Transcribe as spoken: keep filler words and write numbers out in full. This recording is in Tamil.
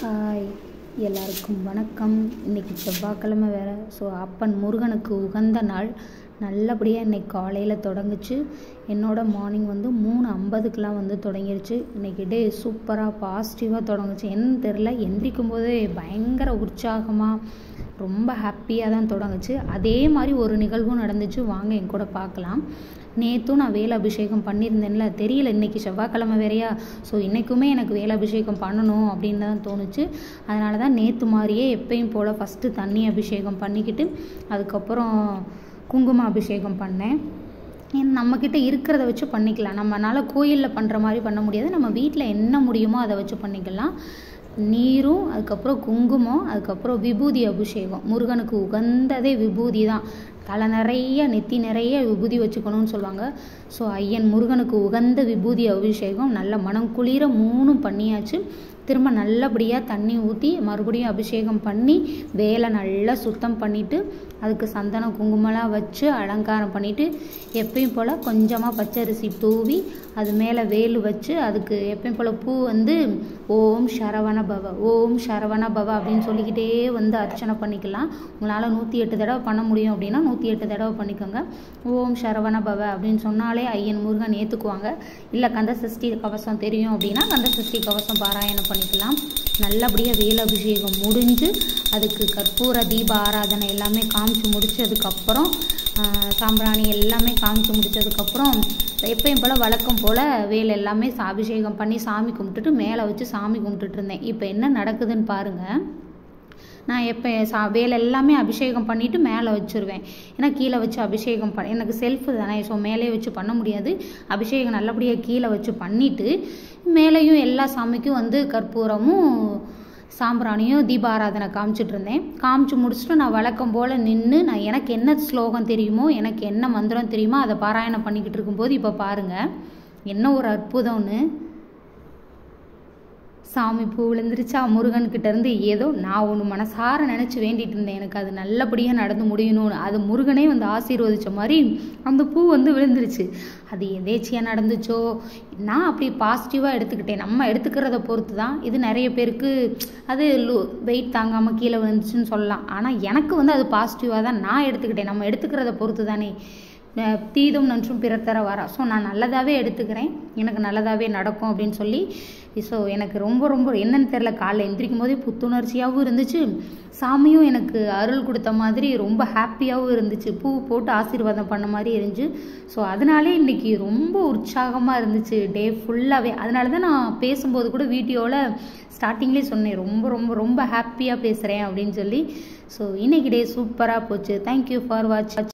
ஹாய் எல்லாருக்கும் வணக்கம். இன்றைக்கி செவ்வாய்க்கிழமை வேறு. ஸோ அப்பன் முருகனுக்கு உகந்த நாள். நல்லபடியாக இன்றைக்கி காலையில் தொடங்குச்சு. என்னோடய மார்னிங் வந்து மூணு ஐம்பதுக்கெலாம் வந்து தொடங்கிருச்சு. இன்றைக்கி டே சூப்பராக பாசிட்டிவாக தொடங்குச்சு. என்னன்னு தெரில, எந்திரிக்கும் போதே பயங்கர உற்சாகமாக ரொம்ப ஹாப்பியாக தான் தொடங்குச்சு. அதே மாதிரி ஒரு நிகழ்வும் நடந்துச்சு. வாங்க என் கூட பார்க்கலாம். நேற்றும் நான் வேலை அபிஷேகம் பண்ணியிருந்தேன்ல, தெரியல இன்றைக்கி செவ்வாய்க்கிழமை வேறையா, ஸோ இன்றைக்குமே எனக்கு வேலை அபிஷேகம் பண்ணணும் அப்படின்னு தான் தோணுச்சு. அதனால தான் நேற்று மாதிரியே எப்பயும் போல் ஃபஸ்ட்டு தண்ணி அபிஷேகம் பண்ணிக்கிட்டு அதுக்கப்புறம் குங்கும அபிஷேகம் பண்ணேன். நம்மக்கிட்ட இருக்கிறத வச்சு பண்ணிக்கலாம். நம்மளால் கோயிலில் பண்ணுற மாதிரி பண்ண முடியாது, நம்ம வீட்டில் என்ன முடியுமோ அதை வச்சு பண்ணிக்கலாம். நீரும் அதுக்கப்புறம் குங்குமம் அதுக்கப்புறம் விபூதி அபிஷேகம். முருகனுக்கு உகந்ததே விபூதி தான். தலை நிறைய நெத்தி நிறைய விபூதி வச்சுக்கணும்னு சொல்லுவாங்க. ஸோ ஐயன் முருகனுக்கு உகந்த விபூதி அபிஷேகம் நல்ல மனம் குளிர மூணும் பண்ணியாச்சு. திரும்ப நல்லபடியாக தண்ணி ஊற்றி மறுபடியும் அபிஷேகம் பண்ணி வேலை நல்லா சுத்தம் பண்ணிவிட்டு அதுக்கு சந்தனம் குங்குமலாம் வச்சு அலங்காரம் பண்ணிவிட்டு எப்பயும் போல் கொஞ்சமாக பச்சரிசி தூவி அது மேலே வேலு வச்சு அதுக்கு எப்பயும் போல் பூ வந்து ஓம் சரவண பவ ஓம் சரவண பவ அப்படின்னு சொல்லிக்கிட்டே வந்து அர்ச்சனை பண்ணிக்கலாம். உங்களால் நூற்றி எட்டு தடவை பண்ண முடியும் அப்படின்னா நூற்றி எட்டு தடவை பண்ணிக்கோங்க. ஓம் சரவண பவ அப்படின்னு சொன்னாலே ஐயன் முருகன் ஏற்றுக்குவாங்க. இல்லை கந்த சஷ்டி கவசம் தெரியும் அப்படின்னா கந்த சஷ்டி கவசம் பாராயணம் பண்ணிக்கலாம். நல்லபடியாக வேல் அபிஷேகம் முடிஞ்சு அதுக்கு கற்பூர தீப ஆராதனை எல்லாமே காமிச்சு முடிச்சதுக்கப்புறம் சாம்பிராணி எல்லாமே காமிச்சு முடித்ததுக்கப்புறம் எப்பயும் போல் வழக்கம் போல் வேல் எல்லாமே அபிஷேகம் பண்ணி சாமி கும்பிட்டுட்டு மேலே வச்சு சாமி கும்பிட்டுட்டு இருந்தேன். இப்போ என்ன நடக்குதுன்னு பாருங்கள். நான் எப்போ சா வேலை எல்லாமே அபிஷேகம் பண்ணிவிட்டு மேலே வச்சுருவேன். ஏன்னா கீழே வச்சு அபிஷேகம் பண்ண எனக்கு செல்ஃபு தானே, ஸோ மேலே வச்சு பண்ண முடியாது. அபிஷேகம் நல்லபடியாக கீழே வச்சு பண்ணிவிட்டு மேலேயும் எல்லா சாமிக்கும் வந்து கற்பூரமும் சாம்பிராணியும் தீபாராதனை காமிச்சிட்டு இருந்தேன். காமிச்சு முடிச்சுட்டு நான் வழக்கம் போல் நின்று நான் எனக்கு என்ன ஸ்லோகம் தெரியுமோ எனக்கு என்ன மந்திரம் தெரியுமோ அதை பாராயணம் பண்ணிக்கிட்டு இருக்கும்போது இப்போ பாருங்கள் என்ன ஒரு அற்புதம்னு. சாமி பூ விழுந்துருச்சா முருகன்கிட்டேருந்து. ஏதோ நான் ஒன்று மனசார நினச்சி வேண்டிகிட்டு இருந்தேன், எனக்கு அது நல்லபடியாக நடந்து முடியணும்னு. அது முருகனே வந்து ஆசீர்வதித்த மாதிரி அந்த பூ வந்து விழுந்துருச்சு. அது எதேச்சியாக நடந்துச்சோ நான் அப்படி பாசிட்டிவாக எடுத்துக்கிட்டேன். நம்ம எடுத்துக்கிறத பொறுத்து தான். இது நிறைய பேருக்கு அது வெயிட் தாங்காமல் கீழே விழுந்துச்சுன்னு சொல்லலாம். ஆனால் எனக்கு வந்து அது பாசிட்டிவாக தான் நான் எடுத்துக்கிட்டேன். நம்ம எடுத்துக்கிறத பொறுத்து தானே. தீதும் நன்றும் பிறர் தர வரா. ஸோ நான் நல்லதாகவே எடுத்துக்கிறேன், எனக்கு நல்லதாகவே நடக்கும் அப்படின்னு சொல்லி. ஸோ எனக்கு ரொம்ப ரொம்ப என்னன்னு தெரில, காலைல எந்திரிக்கும் போதே புத்துணர்ச்சியாகவும் இருந்துச்சு. சாமியும் எனக்கு அருள் கொடுத்த மாதிரி ரொம்ப ஹாப்பியாகவும் இருந்துச்சு. பூ போட்டு ஆசீர்வாதம் பண்ண மாதிரி இருந்துச்சு. ஸோ அதனாலே இன்றைக்கி ரொம்ப உற்சாகமாக இருந்துச்சு டே ஃபுல்லாகவே. அதனால தான் நான் பேசும்போது கூட வீடியோவில் ஸ்டார்டிங்லேயே சொன்னேன் ரொம்ப ரொம்ப ரொம்ப ஹாப்பியாக பேசுகிறேன் அப்படின்னு சொல்லி. ஸோ இன்றைக்கி டே சூப்பராக போச்சு. Thank you for watch.